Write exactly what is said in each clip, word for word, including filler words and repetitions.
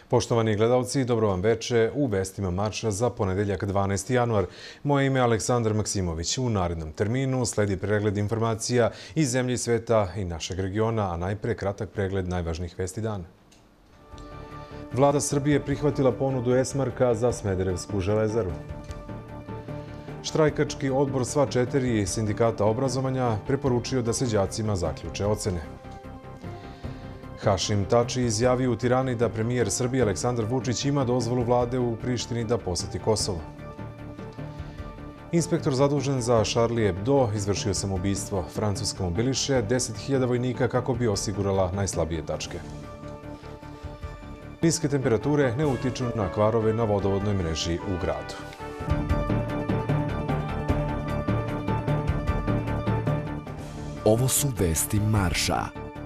Poštovani gledalci, dobro vam veče u vestima Marša za ponedeljak dvanaesti januar. Moje ime je Aleksandar Maksimović. U narednom terminu sledi pregled informacija iz zemlje i sveta i našeg regiona, a najpre kratak pregled najvažnijih vesti dana. Vlada Srbije prihvatila ponudu Esmarka za Smederevsku železaru. Štrajkački odbor sva četiri sindikata obrazovanja preporučio da se đacima zaključe ocene. Hašim Tači izjavio u Tirani da premijer Srbije Aleksandar Vučić ima dozvolu vlade u Prištini da poseti Kosovo. Inspektor zadužen za Charlie Hebdo izvršio samoubistvo. Francuska mobiliše deset hiljada vojnika kako bi osigurala najslabije tačke. Niske temperature ne utiču na kvarove na vodovodnoj mreži u gradu. Ovo su vesti Marša.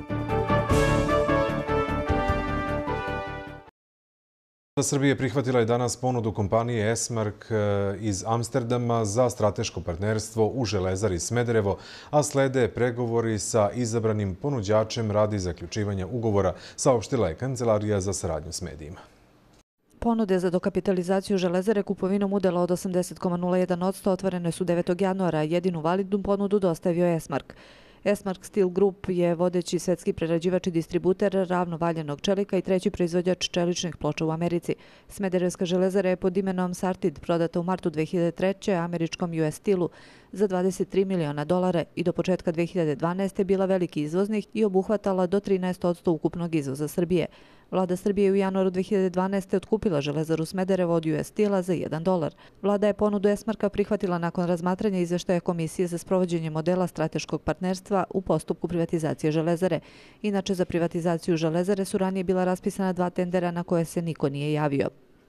Vlada Srbije prihvatila je danas ponudu kompanije Esmark iz Amsterdama za strateško partnerstvo u železari Smederevo, a slede pregovori sa izabranim ponuđačem radi zaključivanja ugovora, saopštila je Kancelarija za saradnju s medijima. Ponude za dokapitalizaciju železare kupovinom udela od osamdeset zarez nula jedan posto otvorene su devetog januara, jedinu validnu ponudu dostavio Esmark. Esmark Steel Group je vodeći svetski prerađivač i distributer ravnovaljanog čelika i treći proizvođač čeličnih ploča u Americi. Smederevska železara je pod imenom Sartid prodata u martu dve hiljade treće. američkom U S Steelu za dvadeset tri miliona dolara i do početka dve hiljade dvanaeste. bila veliki izvoznik i obuhvatala do trinaest posto ukupnog izvoza Srbije. Vlada Srbije u januaru dve hiljade dvanaeste. otkupila železaru Smederevo od U S Steela za jedan dolar. Vlada je ponudu Esmarka prihvatila nakon razmatranja izveštaja Komisije za sprovođenje modela strateškog partnerstva u postupku privatizacije železare. Inače, za privatizaciju železare su ranije bila raspisana dva tendera na koje se niko nije javio.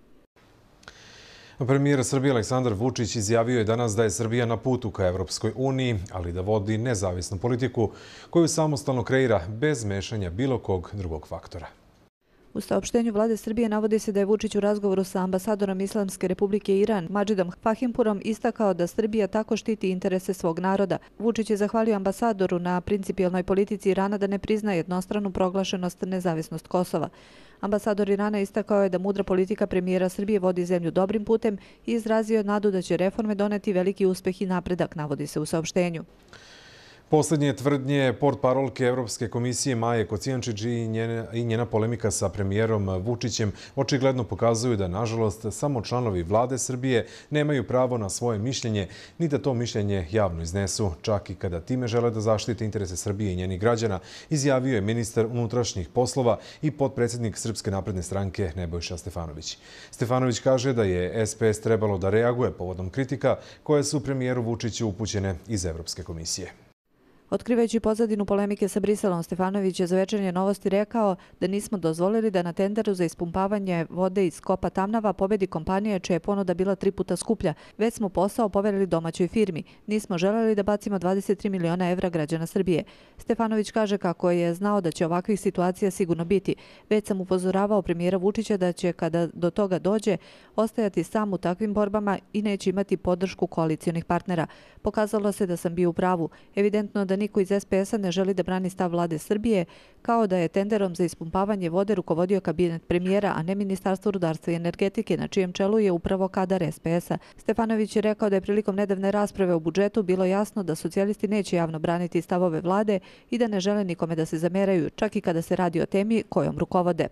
Premijer Srbije Aleksandar Vučić izjavio je danas da je Srbija na putu ka Evropskoj uniji, ali da vodi nezavisnu politiku koju samostalno kreira bez mešanja bilo kog drugog faktora. U saopštenju Vlade Srbije navodi se da je Vučić u razgovoru sa ambasadorom Islamske republike Iran, Madžidom Fahimpurom, istakao da Srbija tako štiti interese svog naroda. Vučić je zahvalio ambasadoru na principijelnoj politici Irana da ne prizna jednostranu proglašenost nezavisnost Kosova. Ambasador Irana istakao je da mudra politika premijera Srbije vodi zemlju dobrim putem i izrazio nadu da će reforme doneti veliki uspeh i napredak, navodi se u saopštenju. Poslednje tvrdnje portparolke Evropske komisije Maje Kocijančić i njena, i njena polemika sa premijerom Vučićem očigledno pokazuju da, nažalost, samo članovi vlade Srbije nemaju pravo na svoje mišljenje, ni da to mišljenje javno iznesu, čak i kada time žele da zaštite interese Srbije i njenih građana, izjavio je ministar unutrašnjih poslova i potpredsjednik Srpske napredne stranke Nebojša Stefanović. Stefanović kaže da je S P S trebalo da reaguje povodom kritika koje su premijeru Vučiću upućene iz Evropske komisije. Otkrivajući pozadinu polemike sa Briselom, Stefanović je za Večernje novosti rekao da nismo dozvolili da na tenderu za ispumpavanje vode iz kopa Tamnava pobedi kompanija čija je ponuda bila tri puta skuplja. Već smo posao poverili domaćoj firmi. Nismo želeli da bacimo dvadeset tri miliona evra građana Srbije. Stefanović kaže kako je znao da će ovakvih situacija sigurno biti. Već sam upozoravao premijera Vučića da će, kada do toga dođe, ostajati sam u takvim borbama i neće imati podršku koalicijonih partnera. Pokazalo se da sam bio u pravu. Evidentno da niko iz S P S-a ne želi da brani stav vlade Srbije, kao da je tenderom za ispumpavanje vode rukovodio kabinet premijera, a ne Ministarstvo rudarstva i energetike, na čijem čelu je upravo kadar S P S-a. Stefanović je rekao da je prilikom nedavne rasprave o budžetu bilo jasno da socijalisti neće javno braniti stavove vlade i da ne žele nikome da se zameraju, čak i kada se radi o temi kojom rukovode.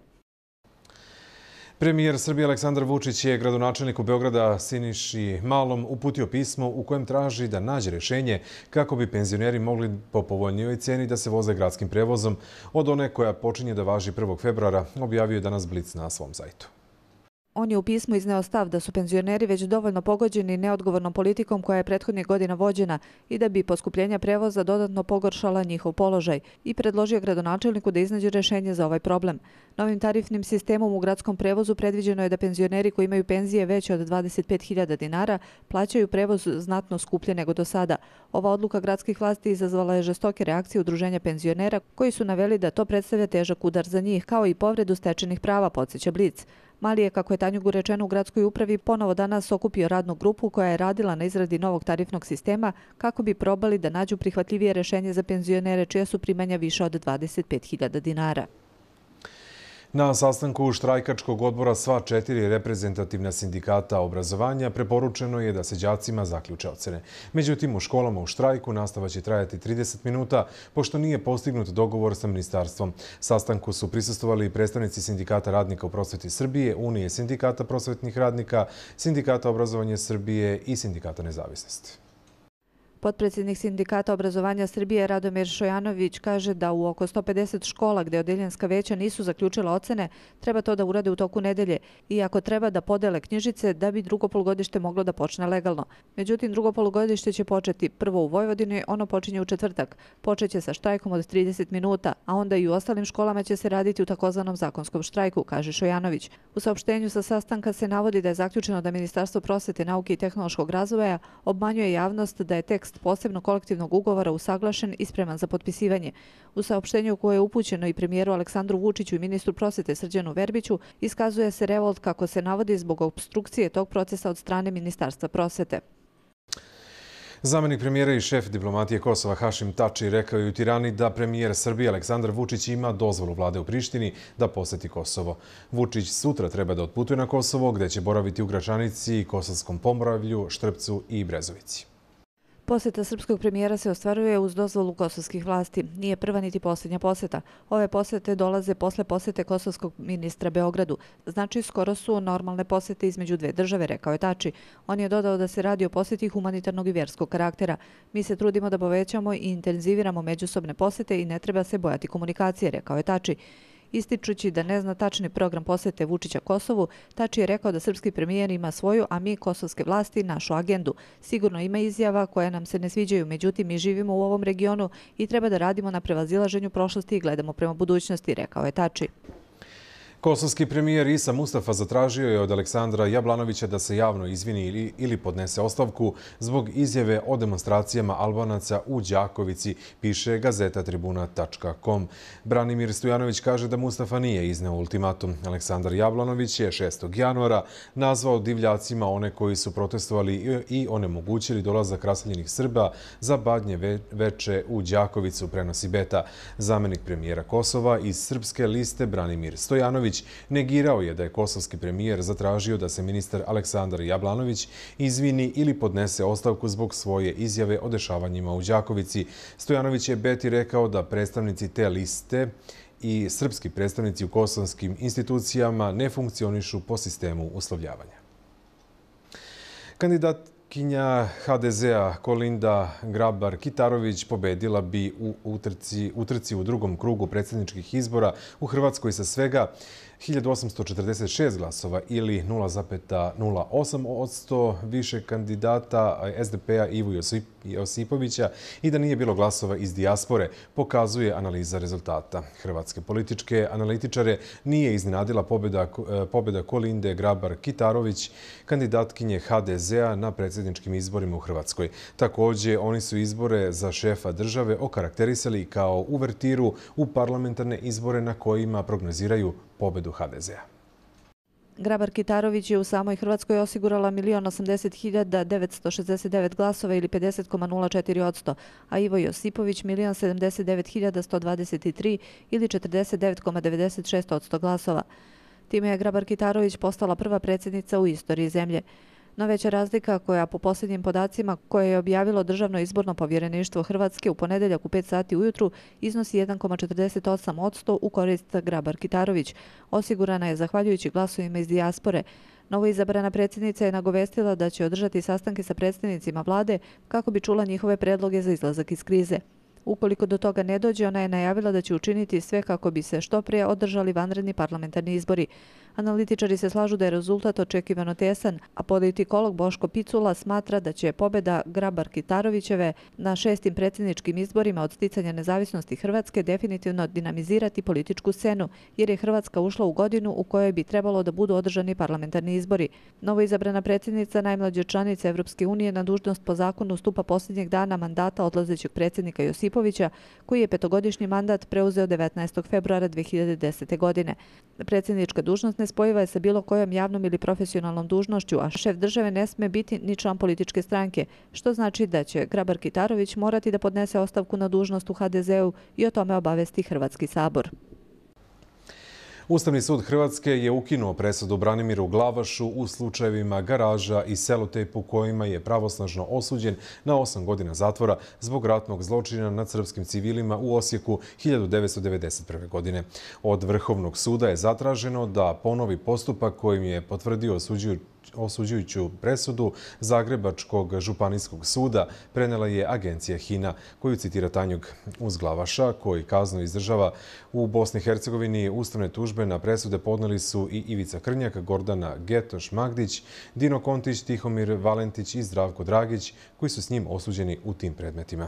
Premijer Srbije Aleksandar Vučić je gradonačelniku Beograda Siniši Malom uputio pismo u kojem traži da nađe rješenje kako bi penzioneri mogli po povoljnijoj ceni da se voze gradskim prevozom od one koja počinje da važi prvog februara, objavio je danas Blic na svom sajtu. On je u pismu izneo stav da su penzioneri već dovoljno pogođeni neodgovornom politikom koja je prethodnih godina vođena i da bi poskupljenja prevoza dodatno pogoršala njihov položaj i predložio gradonačelniku da iznađe rješenje za ovaj problem. Novim tarifnim sistemom u gradskom prevozu predviđeno je da penzioneri koji imaju penzije veće od dvadeset pet hiljada dinara plaćaju prevoz znatno skuplje nego do sada. Ova odluka gradskih vlasti izazvala je žestoke reakcije udruženja penzionera koji su naveli da to predstavlja težak udar za njih, kao i povredu stečenih prava, podsjeća Blic. Mali je, kako je Tanjugu rečeno u gradskoj upravi, ponovo danas okupio radnu grupu koja je radila na izradi novog tarifnog sistema kako bi probali da nađu prihvatljivije rješenje za penzionere čija su primanja više od dvadeset pet hiljada dinara. Na sastanku štrajkačkog odbora sva četiri reprezentativna sindikata obrazovanja preporučeno je da se đacima zaključe ocene. Međutim, u školama u štrajku nastava će trajati trideset minuta, pošto nije postignut dogovor sa ministarstvom. Sastanku su prisustvovali predstavnici Sindikata radnika u prosveti Srbije, Unije sindikata prosvetnih radnika, Sindikata obrazovanja Srbije i Sindikata nezavisnosti. Potpredsjednik Sindikata obrazovanja Srbije Radomir Šojanović kaže da u oko sto pedeset škola gdje odeljenska veća nisu zaključila ocene, treba to da urade u toku nedelje, iako treba da podele knjižice da bi drugo polugodište moglo da počne legalno. Međutim, drugo polugodište će početi prvo u Vojvodini, ono počinje u četvrtak. Počeće sa štrajkom od trideset minuta, a onda i u ostalim školama će se raditi u takozvanom zakonskom štrajku, kaže Šojanović. U saopštenju sa sastanka se navodi da je zaključeno da Ministarstvo prosvete, nauke i tehnološkog razvoja obmanjuje javnost da je tekst posebno kolektivnog ugovora usaglašen i spreman za potpisivanje. U saopštenju koje je upućeno i premijeru Aleksandru Vučiću i ministru prosvete Srđanu Verbiću iskazuje se revolt, kako se navodi, zbog opstrukcije tog procesa od strane Ministarstva prosvete. Zamenik premijera i šef diplomatije Kosova Hašim Tači rekao je u Tirani da premijer Srbije Aleksandar Vučić ima dozvolu vlade u Prištini da poseti Kosovo. Vučić sutra treba da otputuje na Kosovo, gde će boraviti u Gračanici, Kosovskom Pomoravlju, Štrpcu i Brezovici. Poseta srpskog premijera se ostvaruje uz dozvolu kosovskih vlasti. Nije prva niti posljednja poseta. Ove posete dolaze posle posete kosovskog ministra Beogradu. Znači, skoro su normalne posete između dve države, rekao je Tači. On je dodao da se radi o poseti humanitarnog i vjerskog karaktera. Mi se trudimo da povećamo i intenziviramo međusobne posete i ne treba se bojati komunikacije, rekao je Tači. Ističući da ne zna tačni program posete Vučića Kosovu, Tači je rekao da srpski premijer ima svoju, a mi, kosovske vlasti, našu agendu. Sigurno ima izjava koje nam se ne sviđaju, međutim mi živimo u ovom regionu i treba da radimo na prevazilaženju prošlosti i gledamo prema budućnosti, rekao je Tači. Kosovski premijer Isa Mustafa zatražio je od Aleksandra Jablanovića da se javno izvini ili, ili podnese ostavku zbog izjave o demonstracijama Albanaca u Đakovici, piše gazeta tribuna tačka com. Branimir Stojanović kaže da Mustafa nije izneo ultimatum. Aleksandar Jablanović je šestog januara nazvao divljacima one koji su protestovali i onemogućili dolazak raseljenih Srba za badnje veče u Đakovicu, prenosi Beta. Zamenik premijera Kosova iz srpske liste Branimir Stojanović negirao je da je kosovski premijer zatražio da se ministar Aleksandar Jablanović izvini ili podnese ostavku zbog svoje izjave o dešavanjima u Đakovici. Stojanović je Beti rekao da predstavnici te liste i srpski predstavnici u kosovskim institucijama ne funkcionišu po sistemu uslovljavanja. Kandidatkinja ha de zea Kolinda Grabar-Kitarović pobedila bi u utrci, utrci u drugom krugu predsjedničkih izbora u Hrvatskoj sa svega hiljadu osamsto četrdeset šest glasova ili nula zarez nula osam posto više kandidata es de pe a Ivu Josipovića i da nije bilo glasova iz dijaspore, pokazuje analiza rezultata. Hrvatske političke analitičare nije iznenadila pobjeda, pobjeda Kolinde Grabar-Kitarović, kandidatkinje ha de zea na predsjedničkim izborima u Hrvatskoj. Također, oni su izbore za šefa države okarakterisali kao uvertiru u parlamentarne izbore na kojima prognoziraju pobjedu ha de zea. Grabar-Kitarović je u samoj Hrvatskoj osigurala milion osamdeset hiljada devetsto šezdeset devet glasova ili pedeset zarez nula četiri posto, a Ivo Josipović milion sedamdeset devet hiljada sto dvadeset tri ili četrdeset devet zarez devedeset šest posto glasova. Time je Grabar-Kitarović postala prva predsjednica u istoriji zemlje. No veća razlika, koja po posljednjim podacima koje je objavilo Državno izborno povjereništvo Hrvatske u ponedeljak u pet sati ujutru, iznosi jedan zarez četrdeset osam posto u korist Grabar-Kitarović. Osigurana je zahvaljujući glasovima iz dijaspore. Novoizabrana predsjednica je nagovestila da će održati sastanke sa predstavnicima vlade kako bi čula njihove predloge za izlazak iz krize. Ukoliko do toga ne dođe, ona je najavila da će učiniti sve kako bi se što prije održali vanredni parlamentarni izbori. Analitičari se slažu da je rezultat očekivano tesan, a politikolog Boško Picula smatra da će pobjeda Grabar-Kitarovićeve na šestim predsjedničkim izborima od sticanja nezavisnosti Hrvatske definitivno dinamizirati političku scenu, jer je Hrvatska ušla u godinu u kojoj bi trebalo da budu održani parlamentarni izbori. Novoizabrana predsjednica najmlađe članice Evropske unije na dužnost po zakonu stupa posljednjeg dana mandata odlazećeg predsjednika Josipovića, koji je petogodišnji mandat preuzeo devetnaestog februara dve hiljade desete. godine. Predsjednička dužnost nespojiva je sa bilo kojom javnom ili profesionalnom dužnošću, a šef države ne sme biti ni član političke stranke, što znači da će Grabar-Kitarović morati da podnese ostavku na dužnost u ha de zeu i o tome obavesti Hrvatski sabor. Ustavni sud Hrvatske je ukinuo presudu Branimiru Glavašu u slučajevima Garaža i Selotejp u kojima je pravosnažno osuđen na osam godina zatvora zbog ratnog zločina nad srpskim civilima u Osijeku hiljadu devetsto devedeset prve. godine. Od Vrhovnog suda je zatraženo da ponovi postupak kojim je potvrdio osuđujuću presudu Zagrebačkog županijskog suda, prenela je agencija HINA, koju citira Tanjug. Uz Glavaša, koji kaznu izdržava u Bosni i Hercegovini, ustavne tužbe na presude podneli su i Ivica Krnjak, Gordana Getoš-Magdić, Dino Kontić, Tihomir Valentić i Zdravko Dragić, koji su s njim osuđeni u tim predmetima.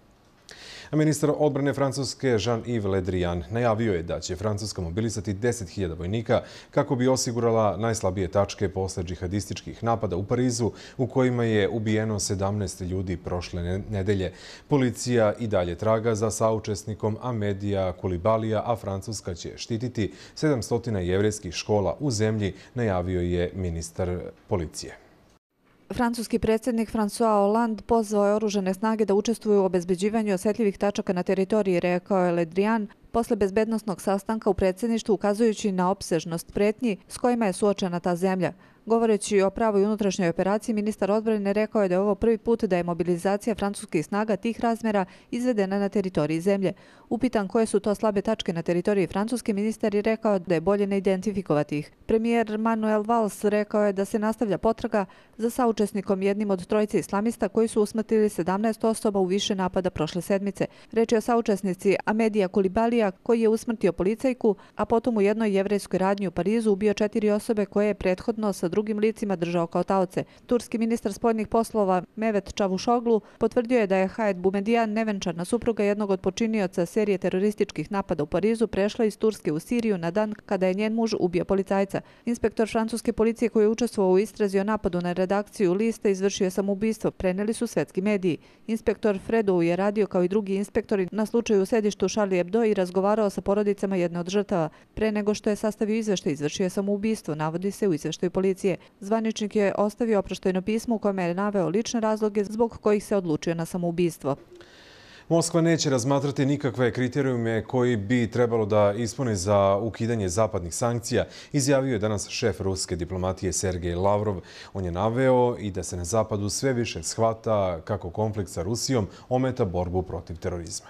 A ministar odbrane Francuske Jean-Yves Le Drian najavio je da će Francuska mobilisati deset hiljada vojnika kako bi osigurala najslabije tačke posle džihadističkih napada u Parizu u kojima je ubijeno sedamnaest ljudi prošle nedelje. Policija i dalje traga za saučesnikom Amedija Koulibalija, a Francuska će štititi sedamsto jevrejskih škola u zemlji, najavio je ministar policije. Francuski predsjednik François Hollande pozvao je oružane snage da učestvuju u obezbeđivanju osjetljivih tačaka na teritoriji, rekao je Le Drian, posle bezbednosnog sastanka u predsjedništvu, ukazujući na opsežnost pretnji s kojima je suočena ta zemlja. Govoreći o pravoj unutrašnjoj operaciji, ministar odbrane rekao je da je ovo prvi put da je mobilizacija francuskih snaga tih razmjera izvedena na teritoriji zemlje. Upitan koje su to slabe tačke na teritoriji Francuske, ministar je rekao da je bolje ne identifikovati ih. Premijer Manuel Valls rekao je da se nastavlja potraga za saučesnikom jednim od trojice islamista koji su usmrtili sedamnaest osoba u više napada prošle sedmice. Reč je o saučesnici Amedija Koulibalija, koji je usmrtio policajku, a potom u jednoj jevrejskoj radnji u Parizu ubio četiri osobe koje je prethodno sa drugim licima držao kao taoce. Turski ministar spoljnih poslova Mevet Čavuşoglu potvrdio je da je Hayat Boumedian, nevenčana supruga jednog od počinioca serije terorističkih napada u Parizu, prešla iz Turske u Siriju na dan kada je njen muž ubio policajca. Inspektor francuske policije koji je učestvovao u istrazi o napadu na redakciju lista izvršio je samoubistvo, preneli su svetski mediji. Inspektor Fredo je radio kao i drugi inspektori na slučaju u sedištu Charlie Hebdo i razgovarao sa porodicama jedne od žrtava. Pre nego što je sastavio izveštaj, izvršio je samoubistvo, navodi se u izveštaju policije. Zvaničnik je ostavio oproštajno pismo u kome je naveo lične razloge zbog kojih se odlučio na samoubistvo. Moskva neće razmatrati nikakve kriterijume koji bi trebalo da ispune za ukidanje zapadnih sankcija, izjavio je danas šef ruske diplomatije Sergej Lavrov. On je naveo i da se na zapadu sve više shvata kako konflikt sa Rusijom ometa borbu protiv terorizma.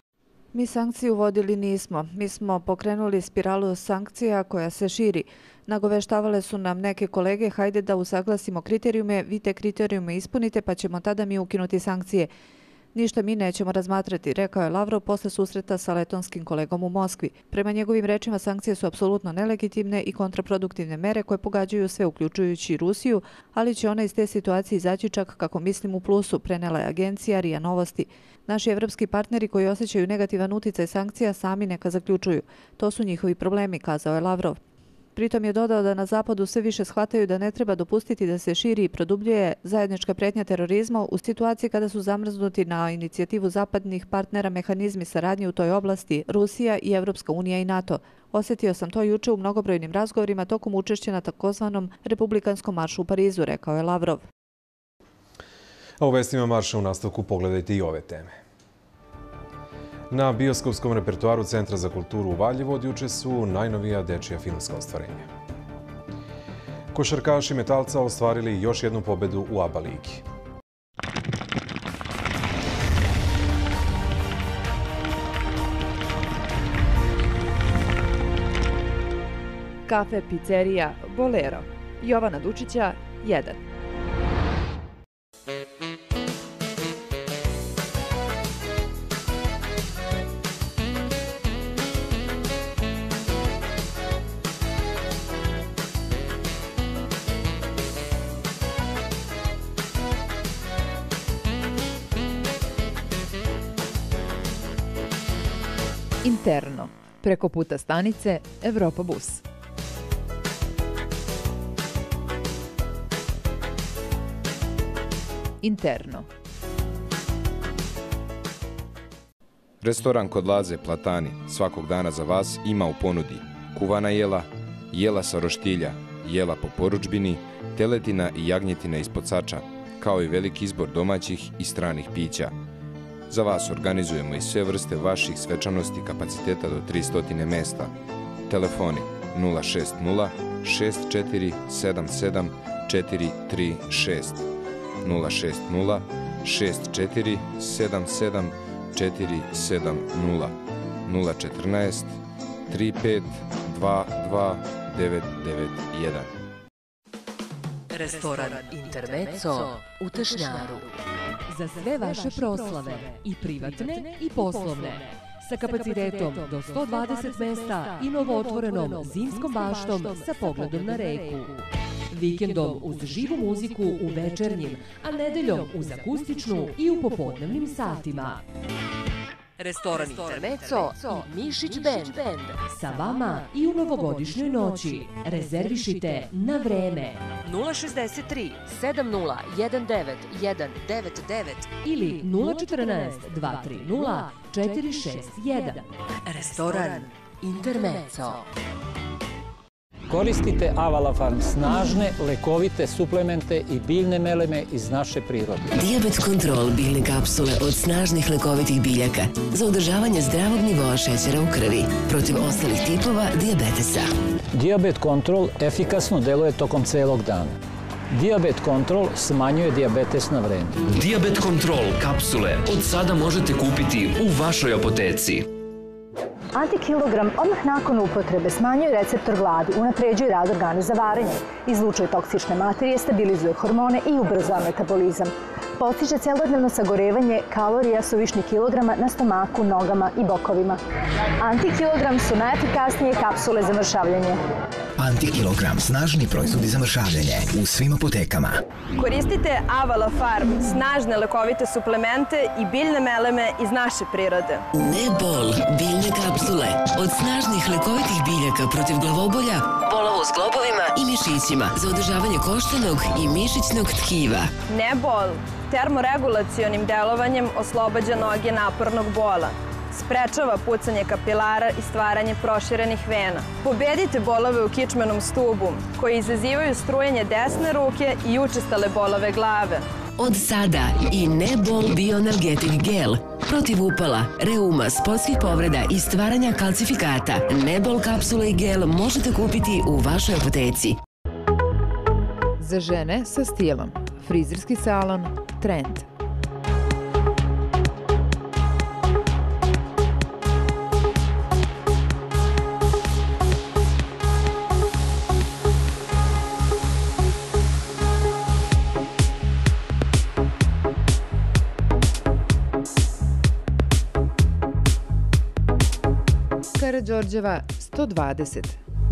Mi sankcije uvodili nismo. Mi smo pokrenuli spiralu sankcija koja se širi. Nagoveštavale su nam neke kolege, hajde da usaglasimo kriterijume, vi te kriterijume ispunite pa ćemo tada mi ukinuti sankcije. Ništa mi nećemo razmatrati, rekao je Lavrov posle susreta sa letonskim kolegom u Moskvi. Prema njegovim rečima, sankcije su apsolutno nelegitimne i kontraproduktivne mere koje pogađaju sve, uključujući Rusiju, ali će ona iz te situacije izaći čak, kako mislim, u plusu, prenela je agencija R I A Novosti. Naši evropski partneri koji osjećaju negativan uticaj sankcija sami neka zaključuju. To su njihovi problemi, kazao je Lavrov. Pritom je dodao da na zapadu sve više shvataju da ne treba dopustiti da se širi i produbljuje zajednička pretnja terorizma u situaciji kada su zamrznuti na inicijativu zapadnih partnera mehanizmi saradnje u toj oblasti Rusija i Evropska unija i NATO. Osjetio sam to juče u mnogobrojnim razgovorima tokom učešća na takozvanom republikanskom maršu u Parizu, rekao je Lavrov. A u vestima marša u nastavku pogledajte i ove teme. Na bioskopskom repertoaru Centra za kulturu u Valjevu od juče su najnovija dečija filmska ostvarenja. Košarkaši Metalca ostvarili još jednu pobedu u A B A ligi. Kafe pizzerija Bolero. Jovana Dučića, jedan. Interno. Preko puta stanice Evropa bus. Interno. Restoran kod Laze Platani svakog dana za vas ima u ponudi kuvana jela, jela sa roštilja, jela po porudžbini, teletina i jagnjetina ispod sača, kao i veliki izbor domaćih i stranih pića. Za vas organizujemo i sve vrste vaših svečanosti kapaciteta do tristo mesta. Telefoni nula šest nula šest četiri sedam sedam četiri tri šest, nula šest nula šest četiri sedam sedam četiri sedam nula, nula četrnaest tri pet dva dva devet devet jedan. Restoran Intermezzo u Tešnjaru. Za sve vaše proslave, i privatne i poslovne, sa kapacitetom do sto dvadeset mesta i novootvorenom zimskom baštom sa pogledom na reku. Vikendom uz živu muziku u večernjim, a nedeljom uz akustičnu i u popodnevnim satima. Restoran Intermezzo i Mišić Band. Sa vama i u novogodišnjoj noći. Rezervišite na vreme. nula šezdeset tri sedam nula jedan devet jedan devet devet ili nula četrnaest dva tri nula četiri šest jedan. Restoran Intermezzo. Koristite Avala Farm snažne, lekovite suplemente i biljne meleme iz naše prirode. Diabet Control biljne kapsule od snažnih lekovitih biljaka za održavanje zdravog nivoa šećera u krvi protiv ostalih tipova dijabetesa. Diabet Control efikasno deluje tokom celog dana. Diabet Control smanjuje dijabetes na vreme. Diabet Control kapsule od sada možete kupiti u vašoj apoteci. Antikilogram odmah nakon upotrebe smanjuje receptor gladi, unapređuje rad organa za varenje, izlučuje toksične materije, stabilizuje hormone i ubrzava metabolizam. Postiže celodnevno sagorevanje kalorija suvišnih kilograma na stomaku, nogama i bokovima. Antikilogram su najefikasnije kapsule za mršavljenje. Antikilogram, snažni proizvodi za mršavljenje u svim apotekama. Koristite Avala Farm, snažne lekovite suplemente i biljne meleme iz naše prirode. Nebol, biljne kapsule od snažnih lekovitih biljaka protiv glavobolja, bolova u zglobovima i mišićima za održavanje koštanog i mišićnog tkiva. Nebol, termoregulacionim delovanjem oslobađa noge napornog bola. Sprečava pucanje kapilara i stvaranje proširenih vena. Pobedite bolove u kičmenom stubu, koji izazivaju strujanje desne ruke i učestale bolove glave. Od sada i Nebol Bioenergetic Gel protiv upala, reuma, sportskih povreda i stvaranja kalcifikata. Nebol kapsule i gel možete kupiti u vašoj apoteci. Za žene sa stilom. Frizerski salon Trend. Karađorđeva sto dvadeset.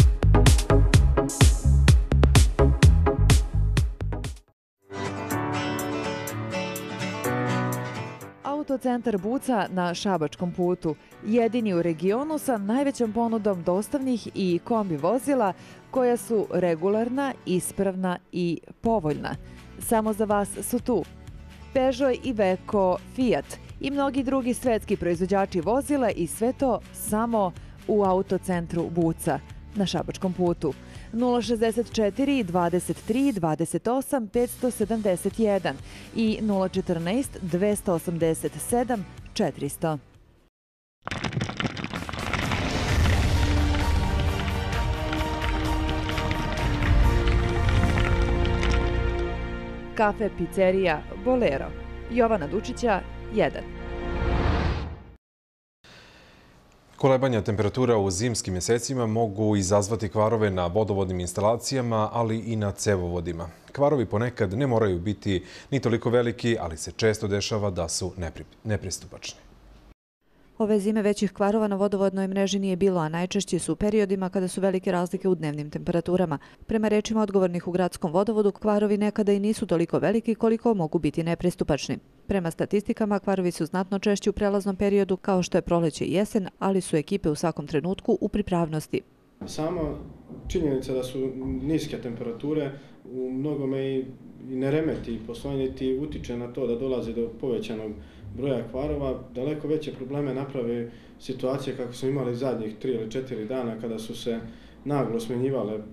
Autocentar Buca na Šabačkom putu, jedini u regionu sa najvećom ponudom dostavnih i kombi vozila koja su regularna, ispravna i povoljna. Samo za vas su tu Peugeot, Iveco, Fiat i mnogi drugi svetski proizvođači vozila i sve to samo u Autocentru Buca na Šabačkom putu. nula šezdeset četiri dvadeset tri dvadeset osam petsto sedamdeset jedan i nula četrnaest dvesta osamdeset sedam četiristo. Kafe pizzerija Bolero. Jovana Dučića, jedan. Kolebanja temperatura u zimskim mjesecima mogu izazvati kvarove na vodovodnim instalacijama, ali i na cevovodima. Kvarovi ponekad ne moraju biti ni toliko veliki, ali se često dešava da su nepristupačni. Ove zime većih kvarova na vodovodnoj mreži nije bilo, a najčešće su u periodima kada su velike razlike u dnevnim temperaturama. Prema rečima odgovornih u gradskom vodovodu, kvarovi nekada i nisu toliko veliki koliko mogu biti nepristupačni. Prema statistikama, kvarovi su znatno češći u prelaznom periodu kao što je proleće i jesen, ali su ekipe u svakom trenutku u pripravnosti. Sama činjenica da su niske temperature u mnogome i ne remeti poslovanje niti utiče na to da dolazi do povećanog broja kvarova, daleko veće probleme naprave situacije kako smo imali zadnjih tri ili četiri dana kada su se naglo smenjivale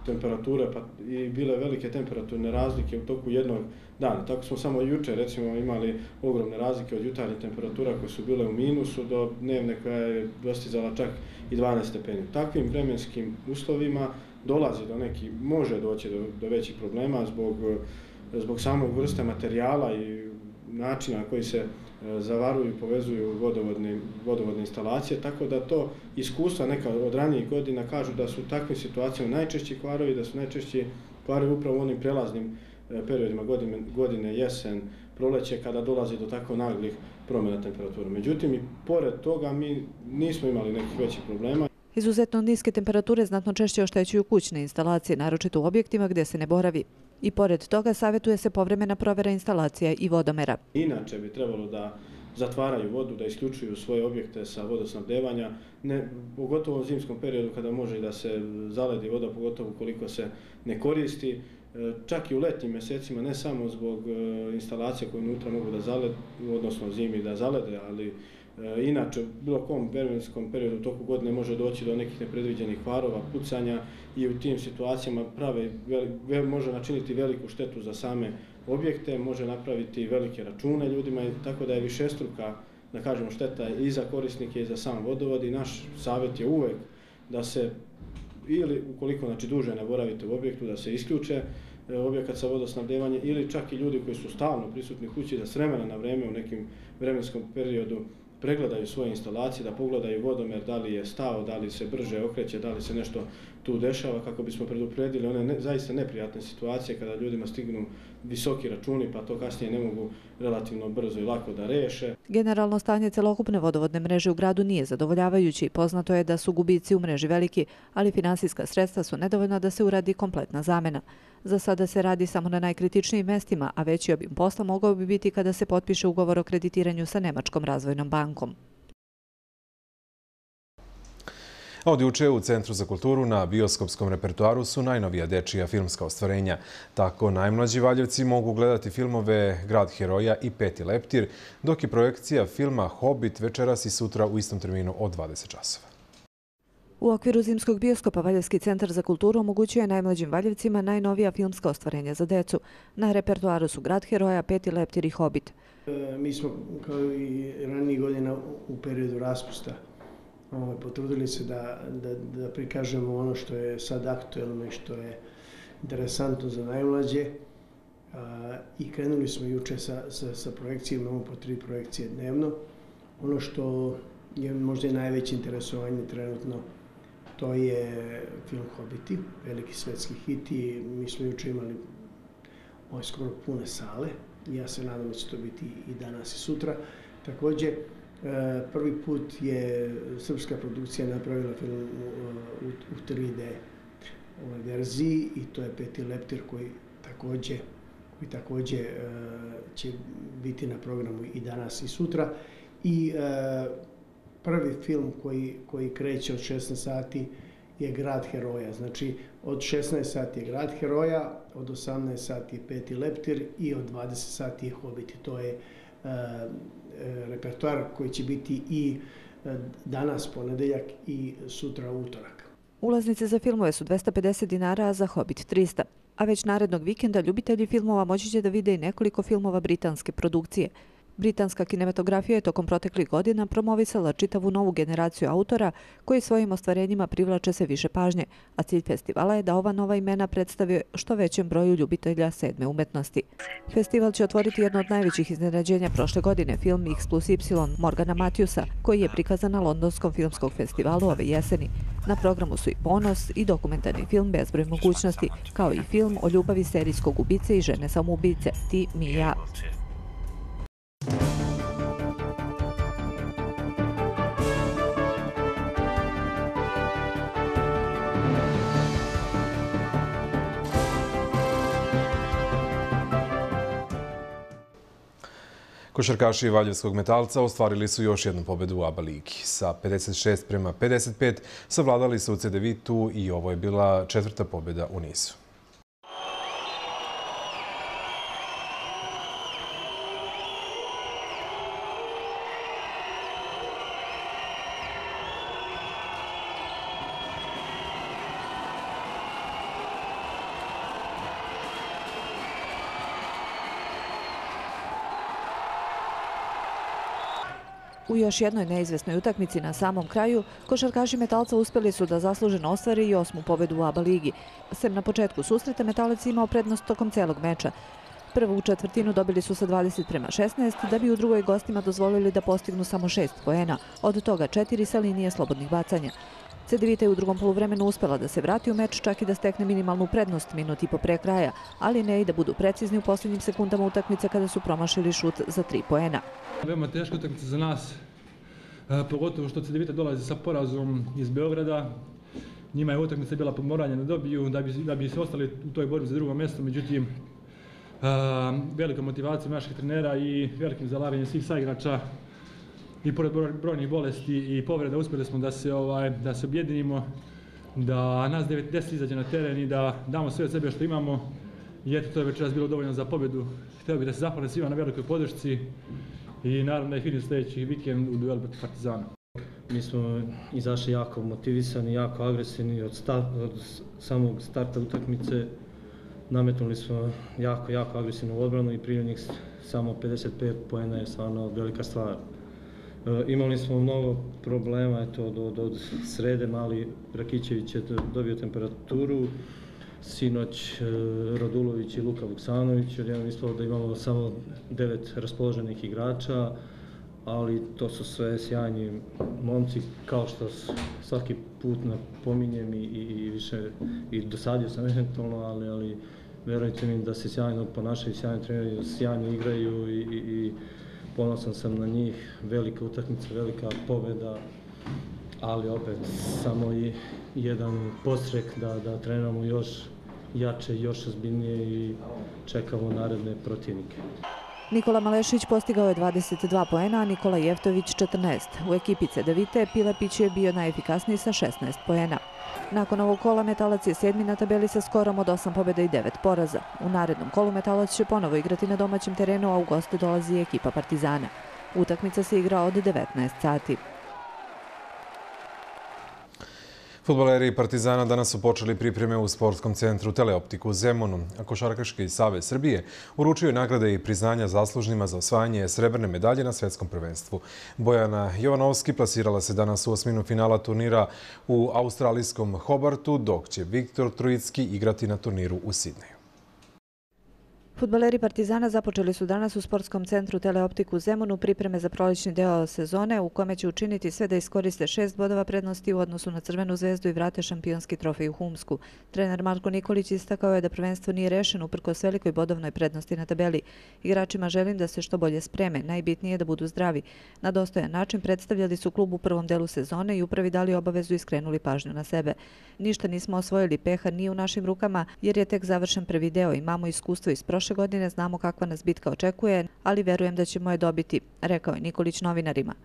temperature pa i bile velike temperaturne razlike u toku jednog dana. Tako smo samo juče recimo imali ogromne razlike od jutarnjih temperatura koje su bile u minusu do dnevne koja je dostizala čak i dvanaest stepeni. U takvim vremenskim uslovima dolazi do neki, može doći do, do većih problema zbog, zbog samog vrste materijala i načina na koji se zavaruju i povezuju vodovodne, vodovodne instalacije, tako da to iskustva neka od ranijih godina kažu da su u takvim situacijama najčešći kvarovi, da su najčešći kvarovi upravo u onim prelaznim periodima godine, godine jesen, proleće, kada dolazi do tako naglih promjena temperatura. Međutim, i pored toga mi nismo imali nekih većih problema. Izuzetno niske temperature znatno češće oštećuju kućne instalacije, naročito u objektima gdje se ne boravi. I pored toga savjetuje se povremena provjera instalacija i vodomera. Inače bi trebalo da zatvaraju vodu, da isključuju svoje objekte sa vodosnabdevanja, ne, pogotovo u zimskom periodu kada može da se zaledi voda, pogotovo ukoliko se ne koristi. Čak i u letnjim mjesecima, ne samo zbog instalacija koje unutra mogu da zalede, odnosno zimi da zalede, ali inače u bilo kom vremenskom periodu u toku godine može doći do nekih nepredviđenih kvarova, pucanja i u tim situacijama prave, može načiniti veliku štetu za same objekte, može napraviti velike račune ljudima, tako da je višestruka, da kažemo, šteta i za korisnike i za sam vodovod i naš savjet je uvek da se ili ukoliko znači duže ne boravite u objektu da se isključe objekat sa vodosnabdevanjem ili čak i ljudi koji su stalno prisutni u kući da s vremena na vreme u nekim vremenskom periodu pregledaju svoje instalacije, da pogledaju vodomer da li je stao, da li se brže okreće, da li se nešto tu dešava kako bismo predupredili one ne, zaista neprijatne situacije kada ljudima stignu visoki računi pa to kasnije ne mogu relativno brzo i lako da reše. Generalno stanje celokupne vodovodne mreže u gradu nije zadovoljavajući. Poznato je da su gubici u mreži veliki, ali finansijska sredstva su nedovoljna da se uradi kompletna zamena. Za sada se radi samo na najkritičnijim mestima, a veći obim posla mogao bi biti kada se potpiše ugovor o kreditiranju sa Nemačkom razvojnom bankom. Od juče u Centru za kulturu na bioskopskom repertoaru su najnovija dečija filmska ostvarenja. Tako najmlađi Valjevci mogu gledati filmove Grad heroja i Peti leptir, dok je projekcija filma Hobbit večeras i sutra u istom terminu od dvadeset časova. U okviru Zimskog bioskopa Valjevski centar za kulturu omogućuje najmlađim Valjevcima najnovija filmska ostvarenja za decu. Na repertoaru su Grad heroja, Peti leptir i Hobbit. Mi smo kao i ranijih godina u periodu raspusta potrudili se da, da, da prikažemo ono što je sad aktuelno i što je interesantno za najmlađe. A, I krenuli smo juče sa, sa, sa projekcijama, imamo po tri projekcije dnevno. Ono što je možda i najveće interesovanje trenutno, to je film Hobiti, veliki svetski hit i mi smo juče imali ove skoro pune sale. Ja se nadam da će to biti i danas i sutra. Također, prvi put je srpska produkcija napravila film u, u tri D verziji i to je Peti leptir koji također, koji također će biti na programu i danas i sutra. I prvi film koji, koji kreće od šesnaest sati je Grad heroja. Znači od šesnaest sati je Grad heroja, od osamnaest sati je Peti leptir i od dvadeset sati je Hobiti. To je repertoar koji će biti i danas ponedeljak i sutra utorak. Ulaznice za filmove su dvesta pedeset dinara, a za Hobbit trista. A već narednog vikenda ljubitelji filmova moći će da vide i nekoliko filmova britanske produkcije. Britanska kinematografija je tokom proteklih godina promovisala čitavu novu generaciju autora koji svojim ostvarenjima privlače se više pažnje, a cilj festivala je da ova nova imena predstavi što većem broju ljubitelja sedme umetnosti. Festival će otvoriti jedno od najvećih iznenađenja prošle godine, film X plus Y Morgana Matthewsa, koji je prikazan na Londonskom filmskog festivalu ove jeseni. Na programu su i Ponos i dokumentarni film Bezbroj mogućnosti, kao i film o ljubavi serijskog ubice i žene samoubice Ti, mi, ja. Košarkaši Valjevskog Metalca ostvarili su još jednu pobedu u A B A ligi. Sa pedeset šest prema pedeset pet savladali su u C D Vitu i ovo je bila četvrta pobeda u nizu. U još jednoj neizvesnoj utakmici na samom kraju, košarkaši Metalca uspjeli su da zasluženo ostvare i osmu pobedu u A B A ligi. Sem na početku susreta, Metalac imao prednost tokom celog meča. Prvu četvrtinu dobili su sa dvadeset prema šesnaest, da bi u drugoj gostima dozvolili da postignu samo šest poena, od toga četiri sa linije slobodnih bacanja. Cedevita je u drugom poluvremenu uspela da se vrati u meč, čak i da stekne minimalnu prednost minut i po pre kraja, ali ne i da budu precizni u posljednjim sekundama utakmice kada su promašili šut za tri poena. Veoma teška utakmica za nas, pogotovo što Cedevita dolazi sa porazom iz Beograda. Njima je utakmica bila pomoranje da dobiju, da bi, da bi se ostali u toj borbi za drugo mjesto, međutim, velika motivacija naših trenera i velikim zalaganjem svih saigrača i pored brojnih bolesti i povreda uspjeli smo da se, ovaj, da se objedinimo, da nas devet deset izađe na teren i da damo sve od sebe što imamo. I eto, to je večeras bilo dovoljno za pobjedu. Htio bih da se zahvalim svima na velikoj podršci i naravno da ih vidim sljedeći vikend u duelu protiv Partizana. Mi smo izašli jako motivisani, jako agresivni od, start, od samog starta utakmice. Nametnuli smo jako, jako agresivnu odbranu i primili njih samo pedeset pet poena je stvarno velika stvar. E, imali smo mnogo problema, eto, od, od, od srede mali Rakićević je dobio temperaturu, sinoć e, Radulović i Luka Vuksanović, odjednom ispalo da imamo samo devet raspoloženih igrača, ali to su sve sjajni momci, kao što svaki put napominjem i, i, i više i dosadio sam eventualno, ali, ali verujte mi da se sjajno ponašaju, sjajno treniraju, sjajno igraju i, i, i ponosan sam na njih. Velika utakmica, velika pobjeda, ali opet samo i jedan podstrek da, da treniramo još jače, još ozbiljnije i čekamo naredne protivnike. Nikola Malešić postigao je dvadeset dva poena, a Nikola Jeftović četrnaest. U ekipi Cedevite Pilepić je bio najefikasniji sa šesnaest poena. Nakon ovog kola Metalac je sedmi na tabeli sa skorom od osam pobjeda i devet poraza. U narednom kolu Metalac će ponovo igrati na domaćem terenu, a u goste dolazi ekipa Partizana. Utakmica se igra od devetnaest sati. Fudbaleri Partizana danas su počeli pripreme u sportskom centru Teleoptiku u Zemunu, a Košarkaški savez Srbije uručio je nagrade i priznanja zaslužnima za osvajanje srebrne medalje na svetskom prvenstvu. Bojana Jovanovski plasirala se danas u osminu finala turnira u australijskom Hobartu, dok će Viktor Trojicki igrati na turniru u Sidneju. Fudbaleri Partizana započeli su danas u sportskom centru Teleoptiku u Zemunu pripreme za prolećni deo sezone u kome će učiniti sve da iskoriste šest bodova prednosti u odnosu na Crvenu zvezdu i vrate šampionski trofej u Humsku. Trener Marko Nikolić istakao je da prvenstvo nije rešeno uprkos velikoj bodovnoj prednosti na tabeli. Igračima želim da se što bolje spreme, najbitnije je da budu zdravi. Na dostojan način predstavljali su klub u prvom delu sezone i upravi dali obavezu i skrenuli pažnju na sebe. Ništa nismo osvojili, pehar nije u našim rukama jer je tek završen prvi deo, imamo iskustvo iz prošle godine, znamo kakva nas bitka očekuje, ali verujem da ćemo je dobiti, rekao je Nikolić novinarima.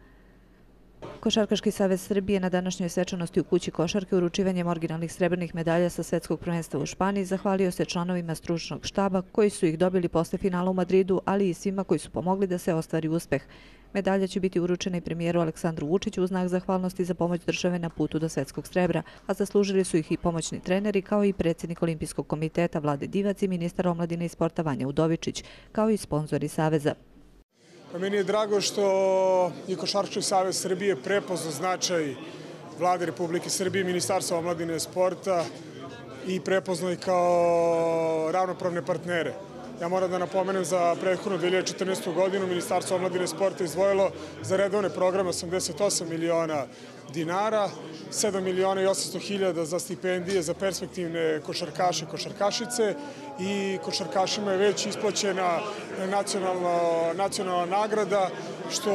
Košarkaški savez Srbije na današnjoj svečanosti u kući košarke uručivanjem originalnih srebrnih medalja sa svetskog prvenstva u Španiji zahvalio se članovima stručnog štaba koji su ih dobili posle finala u Madridu, ali i svima koji su pomogli da se ostvari uspeh. Medalja će biti uručena i premijeru Aleksandru Vučiću u znak zahvalnosti za pomoć države na putu do svetskog srebra, a zaslužili su ih i pomoćni treneri kao i predsjednik Olimpijskog komiteta Vlade Divac i ministar omladine i sporta Vanja Udovičić, kao i sponzori saveza. Meni je drago što je Košarkaški savez Srbije prepoznao značaj Vlade Republike Srbije, Ministarstva omladine i sporta i prepoznao ih kao ravnopravne partnere. Ja moram da napomenem za prethodnu dve hiljade četrnaestu godinu Ministarstvo omladine i sporta izdvojilo za redovne programe osamdeset osam miliona dinara, sedam miliona i osamsto hiljada za stipendije za perspektivne košarkaše i košarkašice i košarkašima je već isplaćena nacionalna, nacionalna nagrada, što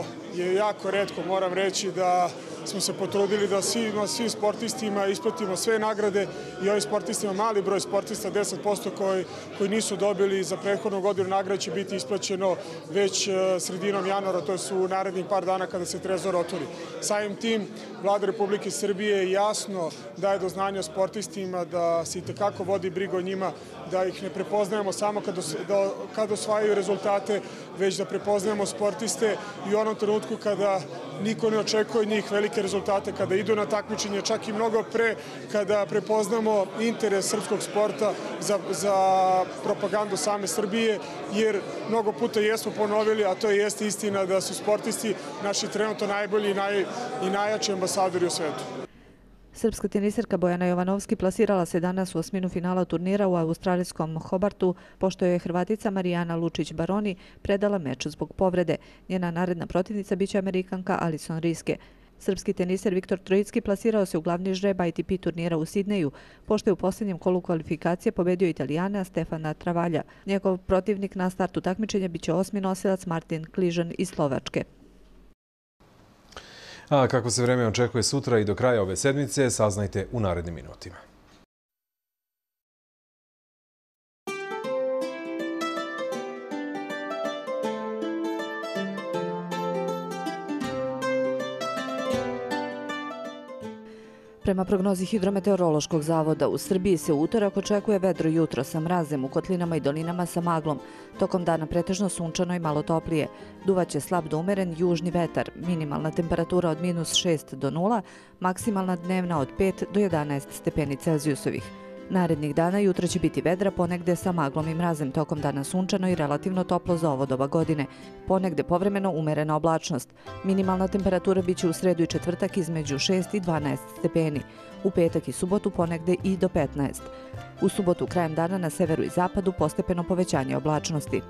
je jako retko, moram reći da smo se potrudili da svim, svim sportistima isplatimo sve nagrade i ovim sportistima, mali broj sportista, deset posto koji, koji nisu dobili za prethodnu godinu nagrade će biti isplaćeno već sredinom januara, to su u narednih par dana kada se trezor otvori. Samim tim, Vlada Republike Srbije jasno daje do znanja sportistima da se itekako vodi briga o njima, da ih ne prepoznajemo samo kad, os, da, kad osvajaju rezultate, već da prepoznajemo sportiste i u onom trenutku kada niko ne očekuje od njih velike velike rezultate, kada idu na takmičenje, čak i mnogo pre, kada prepoznamo interes srpskog sporta za, za propagandu same Srbije, jer mnogo puta jesmo ponovili, a to je jeste istina da su sportisti naši trenutno najbolji i, naj, i najjači ambasadori u svetu. Srpska teniserka Bojana Jovanovski plasirala se danas u osminu finala turnira u australijskom Hobartu, pošto je Hrvatica Marijana Lučić-Baroni predala meč zbog povrede. Njena naredna protivnica biće Amerikanka Alison Riske. Srpski teniser Viktor Trojicki plasirao se u glavni žreb I T P turnira u Sidneju, pošto je u posljednjem kolu kvalifikacije pobedio Italijana Stefana Travalja. Njegov protivnik na startu takmičenja biće osmi nosilac Martin Kližan iz Slovačke. A kako se vreme očekuje sutra i do kraja ove sedmice, saznajte u narednim minutima. Prema prognozi Hidrometeorološkog zavoda, u Srbiji se u utorak očekuje vedro jutro sa mrazem u kotlinama i dolinama sa maglom. Tokom dana pretežno sunčano i malo toplije. Duvaće slab do umeren južni vetar, minimalna temperatura od minus šest do nula, maksimalna dnevna od pet do jedanaest stepeni Celzijusovih. Narednih dana jutra će biti vedra, ponegde sa maglom i mrazem, tokom dana sunčano i relativno toplo za ovo doba godine. Ponegde povremeno umerena oblačnost. Minimalna temperatura biće u sredu i četvrtak između šest i dvanaest stepeni. U petak i subotu ponegde i do petnaest. U subotu krajem dana na severu i zapadu postepeno povećanje oblačnosti.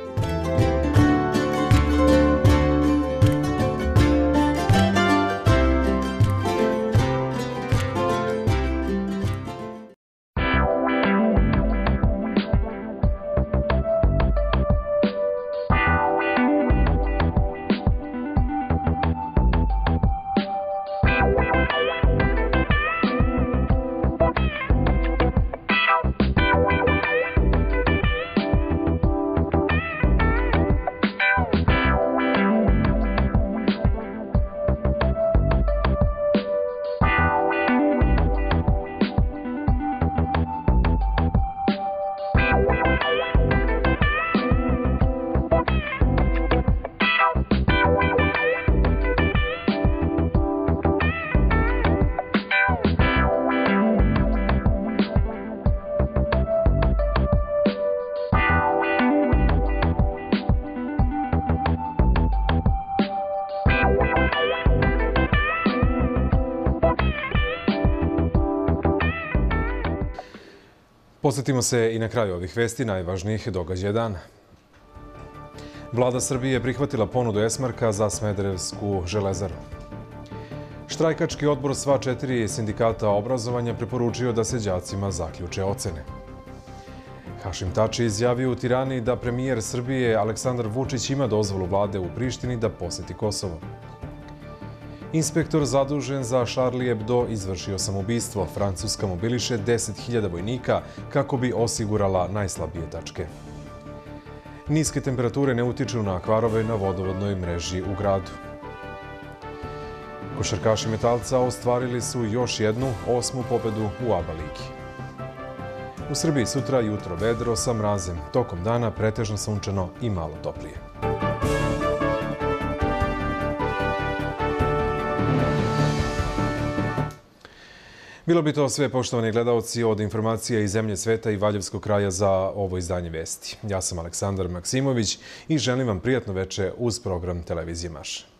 Posjetimo se i na kraju ovih vesti najvažnijih događaja dana. Vlada Srbije je prihvatila ponudu Esmarka za Smederevsku železaru. Štrajkački odbor sva četiri sindikata obrazovanja preporučio da se đacima zaključe ocene. Hašim Tači izjavio u Tirani da premijer Srbije Aleksandar Vučić ima dozvolu vlade u Prištini da posjeti Kosovo. Inspektor zadužen za Charlie Hebdo izvršio samoubistvo. Francuska mobiliše deset hiljada vojnika kako bi osigurala najslabije tačke. Niske temperature ne utiču na kvarove na vodovodnoj mreži u gradu. Košarkaši Metalca ostvarili su još jednu osmu pobedu u A B A ligi. U Srbiji sutra jutro vedro sa mrazem, tokom dana pretežno sunčano i malo toplije. Bilo bi to sve, poštovani gledalci, od informacija iz zemlje, sveta i Valjevskog kraja za ovo izdanje vesti. Ja sam Aleksandar Maksimović i želim vam prijatno veče uz program Televizije Marša.